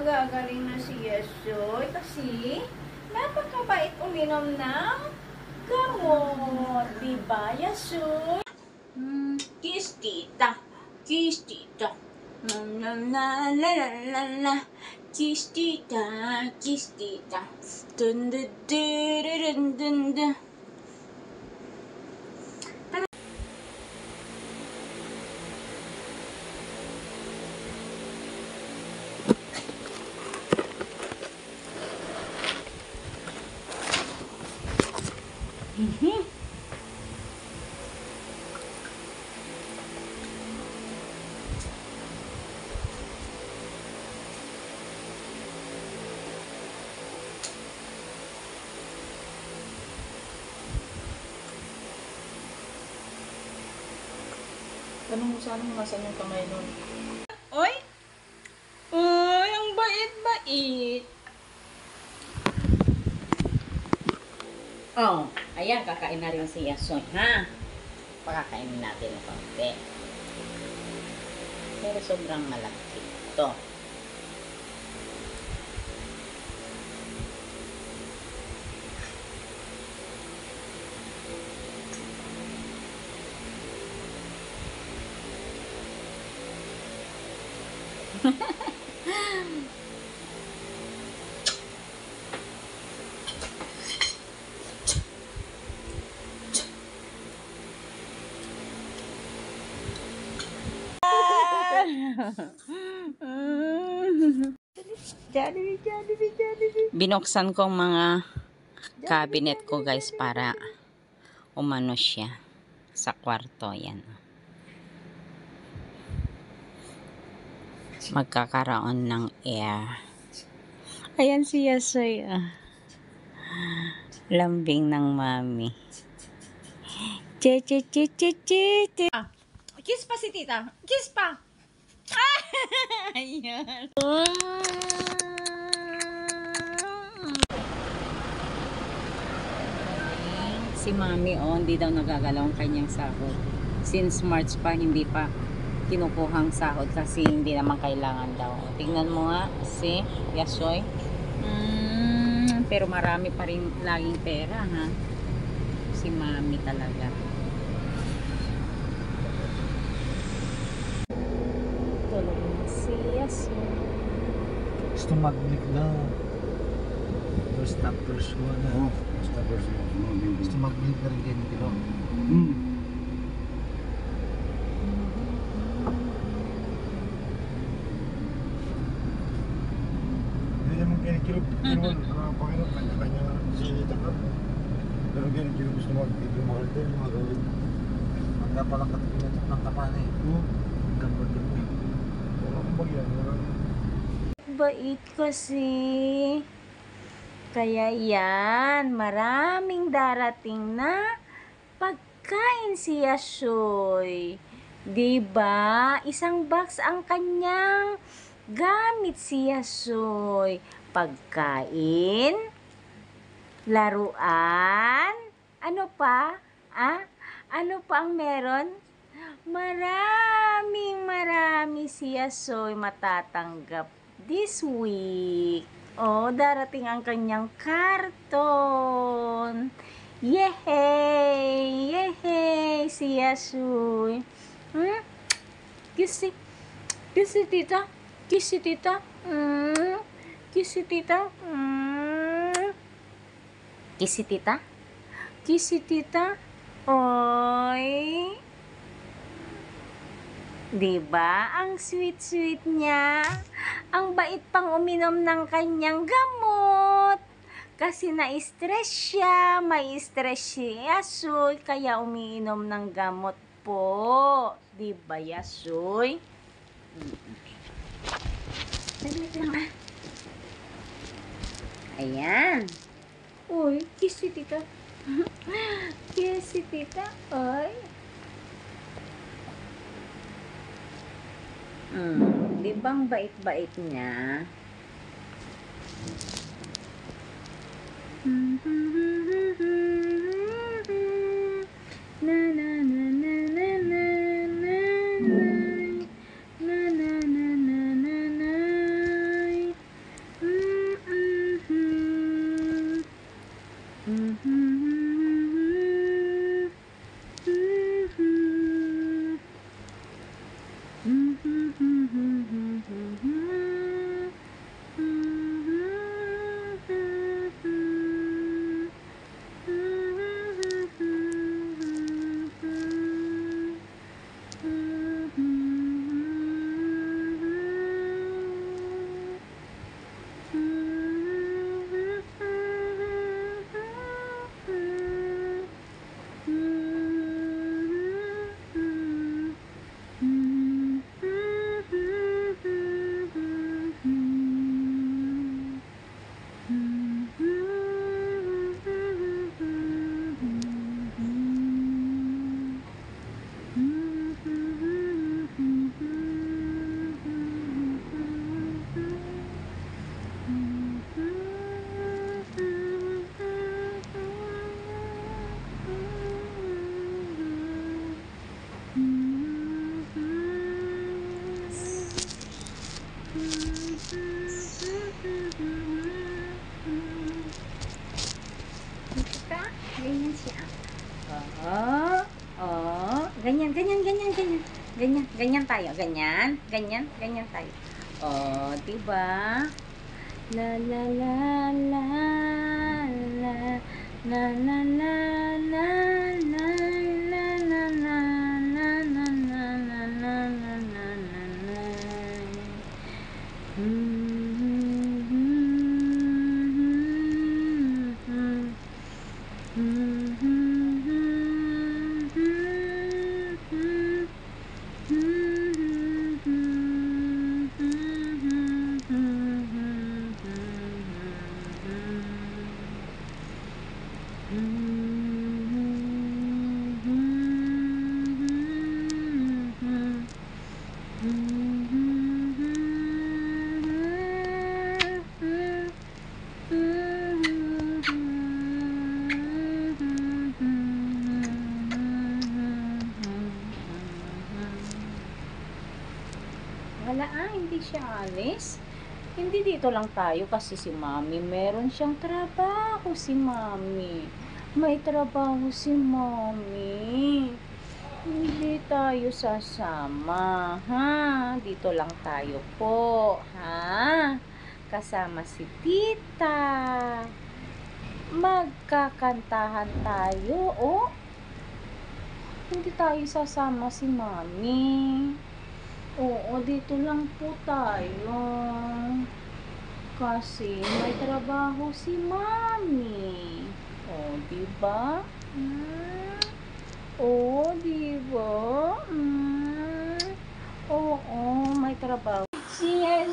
magagaling na si Yesoy kasi napakabait uminom ng gamot. Diba, Yesoy? Kiss tita. Kiss tita. La la la la la la. Kiss tita. Kiss tita. Dun dun dun dun dun dun. Tanong mo sana kung nasan yung kamay nun. Oy! Oy, ang bait-bait. Oh, ayan, kakain na rin si Yasoy, ha? Pakakainin natin ng konti. Pero sobrang malaki ito. Binuksan ko ang mga cabinet ko, guys, para umano siya sa kwarto. Yan. Magkakaroon ng air. Ayan si Yasoy. Lambing ng mami. Che che che che che. Kiss pa si tita. Kiss pa. Ayan. Si mami, hindi daw nagagalaw ang kanyang sahod. Since March pa, hindi pa kinukuhang sahod kasi hindi naman kailangan daw. Tingnan mo nga si Yasoy. Pero marami pa rin laging pera, ha? Si mami talaga. Tulog na si Yasoy. Gusto mag-click na. Stop first one na. Stop first one. Gusto mag-click na rin din kilo. Hindi naman kinikilog. Panginoon, kanya-kanya sinita ka. Pero kinikilog gusto mag-mahal din, mga gawin. Hangga palang katipinan ng kapan eh. Gambal din mo. Wala kong bagyan. Bait kasi. Kaya yan, maraming darating na pagkain si Yasoy. Diba? Isang box ang kanyang gamit si Yasoy. Pagkain, laruan, ano pa? Ano pa ang meron? Marami si Yasoy matatanggap this week. Darating ang kanyang karton. Yehey! Yehey! Si Yasoy. Kiss si tita. Kiss si tita. Kiss si tita. Kiss si tita? Kiss si tita. Oy! Diba? Ang sweet-sweet niya. Ang bait pang uminom ng kanyang gamot. Kasi na-stress siya. May stress si Yasoy. Kaya umiinom ng gamot po. Diba, Yasoy? Saglit lang, Ayan. Uy, kiss si tita. Kiss si tita. Oy. Di bang bait-bait niya? Na na na na na na na na na na na na na Ganyan, ganyan, ganyan. Ganyan, ganyan tayo. Ganyan, ganyan, ganyan tayo. Oh, diba? La la la la la la la la la la la la la la la la la la la la. Wala hindi siya alis. Hindi dito lang tayo kasi si Mami, meron siyang trabaho si Mami. May trabaho si Mami. Hindi tayo sasama, ha? Dito lang tayo po, ha? Kasama si Tita. Magkakantahan tayo, oh. Hindi tayo sasama si Mami. Oo, dito lang po tayo. Kasi may trabaho si Mami. O, diba? O, diba? Oo, may trabaho. Siya.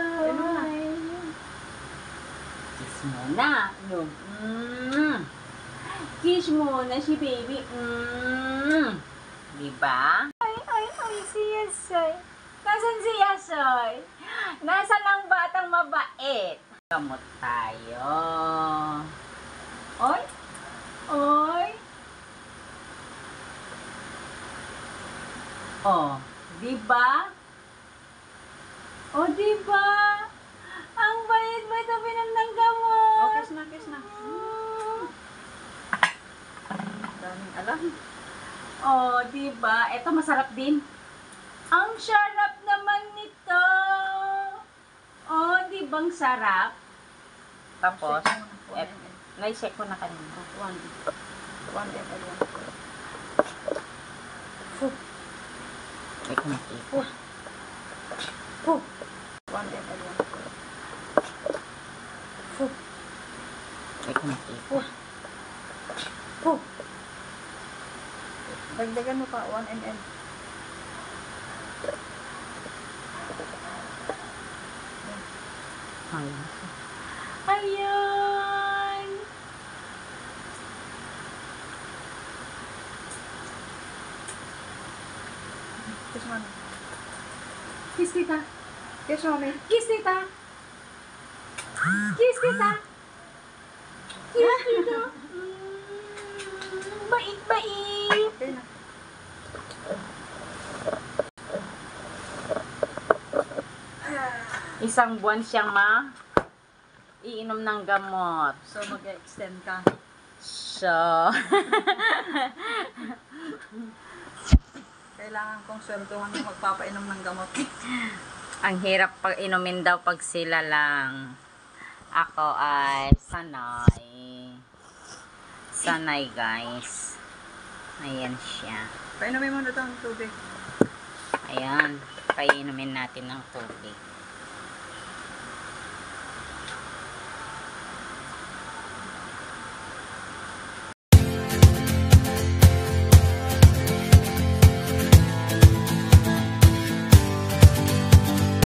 Kiss mo na. No. Kiss mo na si baby. Diba? Ay, si Yasoy. Nasaan si Yasoy? Nasaan ang batang mabait? Gamot tayo. Oy? Oy? Oh, diba? Oh, diba? Ang bait-bait na pinang gamot. Oh, kiss na, kiss na. Daming alam. Oh, diba? Ito masarap din. Ang sarap naman nito. Oh, di bang sarap? Tapos, na-check ko na kanina. 1 ml. Check ko na ito. 1 ml. Check ko na ito. Dagdagan mo pa 1 ml. Ayan! Kiss mo. Kiss tita! Kiss mo, Kiss tita! Kiss tita! Kiss tita! Bait-bait! Okay na. Isang buwan siyang iinom ng gamot. So, mag-extend ka. So, Kailangan kong sweldohan yung magpapainom ng gamot. ang hirap pag inumin daw pag sila lang. Ako ay sanay. Sanay, guys. Ayan siya. Painumin mo na ito ang tubig. Ayan. Painumin natin ng tubig.